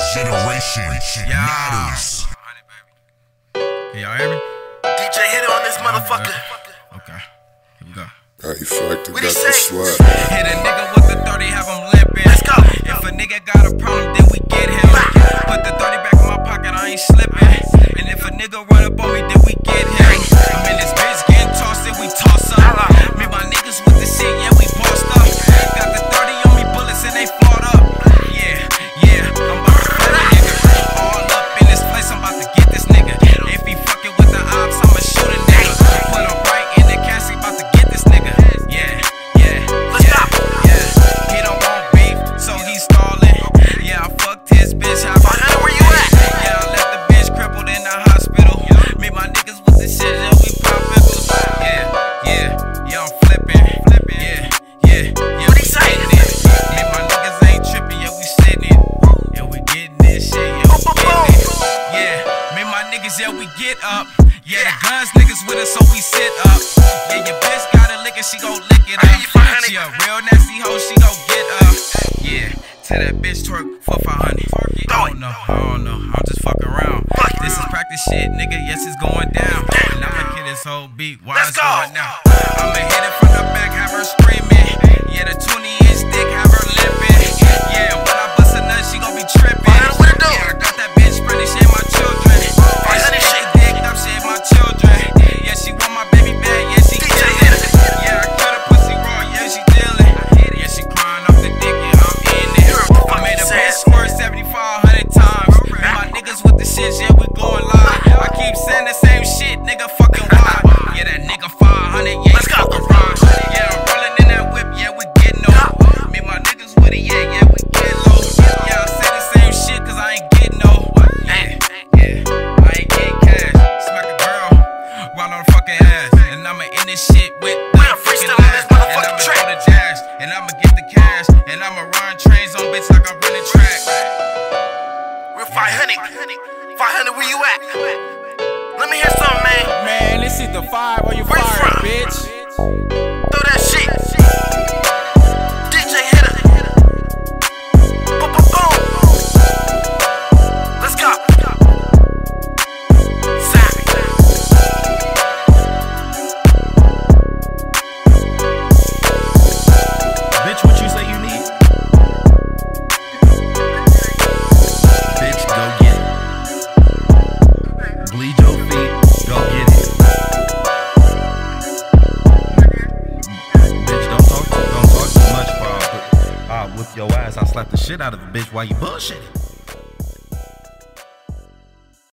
generation matters. Can y'all hear me? DJ hit it on this motherfucker. Okay, here we go. You fucked it, What got he the say? swag. Hit a nigga with the 30, have him limping. Let's go. If a nigga got a problem, then we get him. Put the 30 back in my pocket, I ain't slipping. And if a nigga run up on me, then we get him. I'm in this bitch getting tossed, then we toss up. Me and my niggas with the shit, yeah, we bossed up. Got the 30 on me, bullets and they flawed up. Yeah, I'm about to fight a nigga. All up in this place, I'm about to get this nigga. If he fucking with the ops, I'ma shoot a nigga. Put him right in the casket, about to get this nigga. Yeah. He don't want beef, so he's stalling. Yeah, I fucked his bitch. Where you at? Yeah, I left the bitch crippled in the hospital. Me and my niggas with the shit, yeah, we pop pickles. Yeah, I'm flipping. Yeah. What he say? Me and my niggas ain't tripping, yeah, we sitting it. Yeah, we getting this shit, yeah, we getting it. Yeah, me and my niggas, yeah, we get up. Yeah, the guns niggas with us, so we sit up. Yeah, your bitch got a lick and she gon' lick it up. She a real nasty hoe, she gon' get up. Yeah, tell that bitch twerk for 500. I don't know, I'm just fucking around. This is practice shit, nigga, yes, it's going down. And I'ma get this whole beat while it's going now. I'ma hit it from the back, have her screaming. Yeah, the 20-inch dick, have her limping. Yeah, when I bust a nut, she gon' be tripping. Yeah, I got that bitch spreading, she ain't my children. She dicked up, she ain't my children. Yeah, she want my baby back, yeah, she killing. Yeah, I cut her pussy raw, yeah, she dealing. Yeah, she crying off the dick, yeah, I'm in it. I made a bitch squirt 7,500 times. And my niggas with the shit, yeah, we going live. I keep saying the same shit, nigga, fucking why? Yeah, that nigga 500, yeah, you fucking rhyme. Yeah, I'm rolling in that whip, yeah, we getting low. Me and my niggas with it, yeah, we get low. Yeah, I say the same shit, cause I ain't getting no. Yeah, I ain't getting cash. Smack a girl, round on the fucking ass. And I'ma end this shit with the fucking ass. And I'ma go to jazz, and I'ma get the cash. And I'ma run trains on bitch like I'm running track. We're 500. 500, where you at? Let me hear something, man. Man, this is the 5 or you Where you fired, from? bitch. Throw that shit. DJ hit it. Boom. Let's go. Bitch, what you say you need? Bitch, go get it. Bleed your feet, go get it. Bitch, don't talk too much, bro. I'll whip your ass. I'll slap the shit out of a bitch while you bullshitting.